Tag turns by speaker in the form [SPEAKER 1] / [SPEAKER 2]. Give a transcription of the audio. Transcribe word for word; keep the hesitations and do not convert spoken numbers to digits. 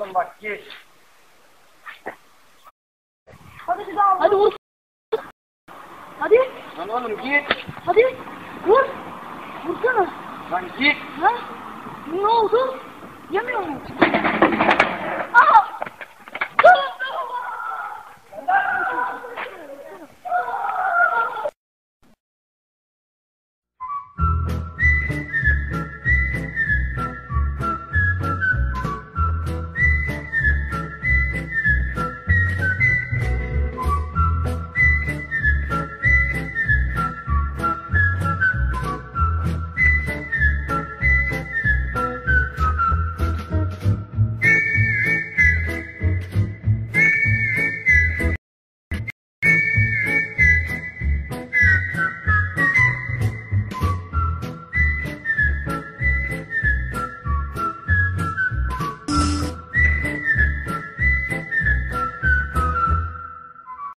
[SPEAKER 1] oğlum bak git.
[SPEAKER 2] Hadi size al.
[SPEAKER 3] Hadi vur. Hadi.
[SPEAKER 1] Lan oğlum git.
[SPEAKER 3] Hadi. Vur. Vursana.
[SPEAKER 1] Lan git.
[SPEAKER 3] Ha? Ne oldu? Yemiyor mu?